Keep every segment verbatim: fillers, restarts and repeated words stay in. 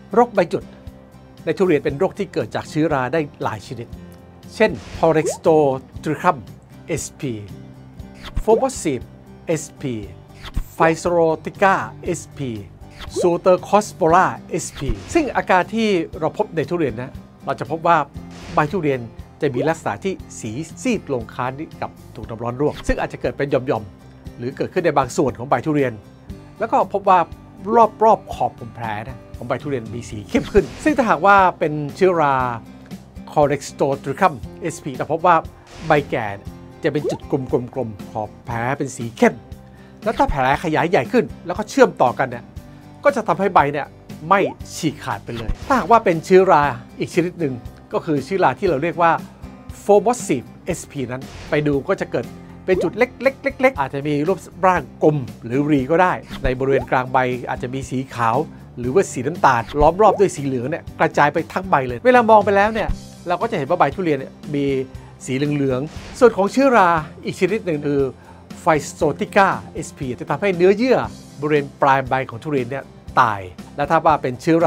โรคใบจุดในทุเรียนเป็นโรคที่เกิดจากเชื้อราได้หลายชนิดเช่น Porextotrichum เอส พี Phomosip เอส พี Physerotica เอส พี Pseudospora เอส พี ซึ่งอาการที่เราพบในทุเรียนนะเราจะพบว่าใบทุเรียนจะมีลักษณะที่สีซีดลงคล้ายกับถูกน้ำร้อนลวกซึ่งอาจจะเกิดเป็นหย่อมๆหรือเกิดขึ้นในบางส่วนของใบทุเรียนแล้วก็พบว่ารอบๆขอบผมแผลนะของใบทุเรียนมีสีเข้มขึ้นซึ่งถ้าหากว่าเป็นเชื้อรา Porextotrichum เอส พี เราพบว่าใบแก่จะเป็นจุดกลมๆขอบแผลเป็นสีเข้มแล้วถ้าแผลขยายใหญ่ขึ้นแล้วก็เชื่อมต่อกันเนี่ยก็จะทำให้ใบเนี่ยไม่ฉีกขาดไปเลยถ้าหากว่าเป็นเชื้อราอีกชนิดหนึ่งก็คือเชื้อราที่เราเรียกว่า Phomosip เอส พี นั้นไปดูก็จะเกิดเป็นจุดเล็กๆๆอาจจะมีรูปร่างกลมหรือรีก็ได้ในบริเวณกลางใบอาจจะมีสีขาวหรือว่าสีน้ำตาลล้อมรอบด้วยสีเหลืองเนี่ยกระจายไปทั้งใบเลยเวลามองไปแล้วเนี่ยเราก็จะเห็นว่าใบทุเรียนเนี่ยมีสีเหลืองๆส่วนของเชื้อราอีกชนิดหนึ่งคือ Physerotica เอส พี จะทำให้เนื้อเยื่อบริเวณปลายใบของทุเรียนเนี่ยตายและถ้าว่าเป็นเชื้อรา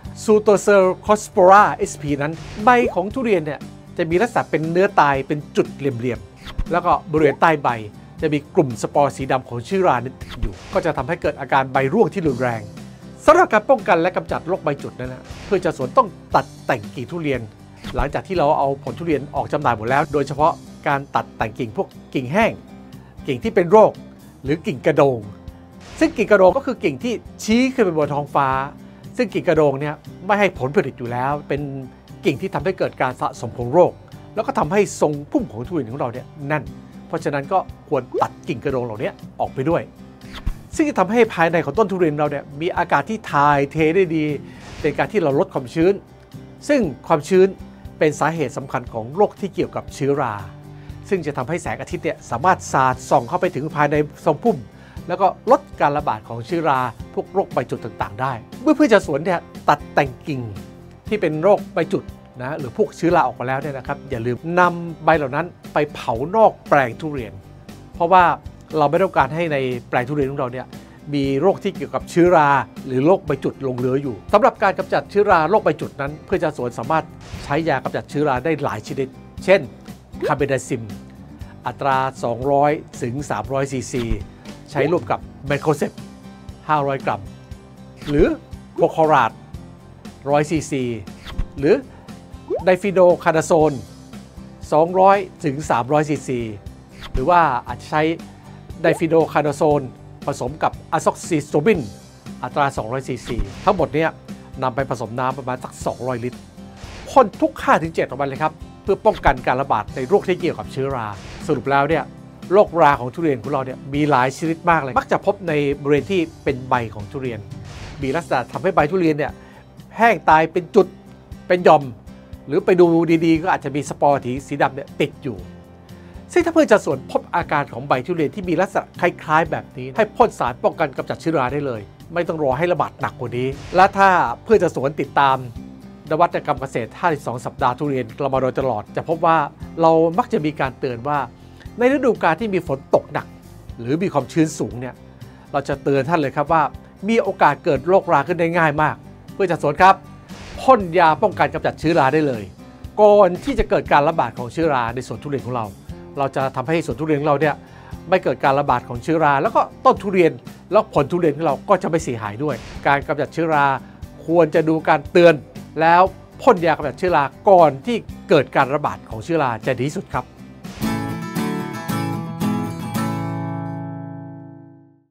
Pseudospora เอส พี นั้นใบของทุเรียนเนี่ยจะมีลักษณะเป็นเนื้อตายเป็นจุดเหลี่ยมๆแล้วก็บริเวณใต้ใบจะมีกลุ่มสปอร์สีดำของเชื้อรานั้นอยู่ก็จะทำให้เกิดอาการใบร่วงที่รุนแรงสำหรับการป้องกันและกำจัดโรคใบจุดนั้นนะเพื่อจะสวนต้องตัดแต่งกิ่งทุเรียนหลังจากที่เราเอาผลทุเรียนออกจำหน่ายหมดแล้วโดยเฉพาะการตัดแต่งกิ่งพวกกิ่งแห้งกิ่งที่เป็นโรคหรือกิ่งกระโดงซึ่งกิ่งกระโดงก็คือกิ่งที่ชี้ขึ้นไปบนท้องฟ้าซึ่งกิ่งกระโดงเนี่ยไม่ให้ผลผลิตอยู่แล้วเป็นกิ่งที่ทำให้เกิดการสะสมของโรคแล้วก็ทำให้ทรงพุ่มของทุเรียนของเราเนี่ยแน่นเพราะฉะนั้นก็ควรตัดกิ่งกระโดงเหล่านี้ออกไปด้วยซึ่งจะทำให้ภายในของต้นทุเรียนเราเนี่ยมีอากาศที่ถ่ายเทได้ดีเป็นการที่เราลดความชื้นซึ่งความชื้นเป็นสาเหตุสำคัญของโรคที่เกี่ยวกับเชื้อราซึ่งจะทำให้แสงอาทิตย์เนี่ยสามารถสาดส่องเข้าไปถึงภายในทรงพุ่มแล้วก็ลดการระบาดของเชื้อราพวกโรคใบจุดต่างๆได้เมื่อพืชชาวสวนเนี่ยตัดแต่งกิ่งที่เป็นโรคใบจุดนะหรือพวกเชื้อราออกมาแล้วเนี่ยนะครับอย่าลืมนำใบเหล่านั้นไปเผานอกแปลงทุเรียนเพราะว่าเราไม่ต้องการให้ในแปลงทุเรียนของเราเนี่ยมีโรคที่เกี่ยวกับเชื้อราหรือโรคใบจุดหลงเหลืออยู่สำหรับการกำจัดเชื้อราโรคใบจุดนั้นพืชชาวสวนสามารถใช้ยากำจัดเชื้อราได้หลายชนิดเช่นคาร์เบนดาซิมอัตราสองร้อยถึงสามร้อยซีซีใช้ร่วมกับแมนโคเซปห้าร้อยกรัมหรือโบคอราดหนึ่งร้อยซีซีหรือไดฟิโดคานาโซนสองร้อยถึงสามร้อยซีซีหรือว่าอาจจะใช้ไดฟิโดคานาโซนผสมกับอะซ็อกซิสโตบินอัตราสองร้อยซีซีทั้งหมดนี้นำไปผสมน้ำประมาณสักสองร้อยลิตรพ่นทุก ห้าถึงเจ็ด วันเลยครับเพื่อป้องกันการระบาดในโรคที่เกี่ยวกับเชื้อราสรุปแล้วเนี่ยโรคราของทุเรียนของเราเนี่ยมีหลายชนิดมากเลยมักจะพบในบริเวณที่เป็นใบของทุเรียนมีลักษณะทำให้ใบทุเรียนเนี่ยแห้งตายเป็นจุดเป็นหย่อมหรือไปดูดีๆก็อาจจะมีสปอร์สีดำเนี่ยติดอยู่ซึ่งถ้าเพื่อนชาวสวนพบอาการของใบทุเรียนที่มีลักษณะคล้ายๆแบบนี้ให้พ่นสารป้องกันกำจัดเชื้อราได้เลยไม่ต้องรอให้ระบาดหนักกว่านี้และถ้าเพื่อนชาวสวนติดตามนวัตกรรมเกษตรห้าสิบสองสัปดาห์ทุเรียนเรามาโดยตลอดจะพบว่าเรามักจะมีการเตือนว่าในฤดูกาลที่มีฝนตกหนักหรือมีความชื้นสูงเนี่ยเราจะเตือนท่านเลยครับว่ามีโอกาสเกิดโรคราขึ้นได้ง่ายมากเพื่อนชาวสวนครับพ่นยาป้องกันกำจัดเชื้อราได้เลยก่อนที่จะเกิดการระบาดของเชื้อราในสวนทุเรียนของเราเราจะทำให้สวนทุเรียนของเราเนี่ยไม่เกิดการระบาดของเชื้อราแล้วก็ต้นทุเรียนแล้วผลทุเรียนของเราก็จะไม่เสียหายด้วยการกำจัดเชื้อราควรจะดูการเตือนแล้วพ่นยากำจัดเชื้อราก่อนที่เกิดการระบาดของเชื้อราจะดีที่สุดครับ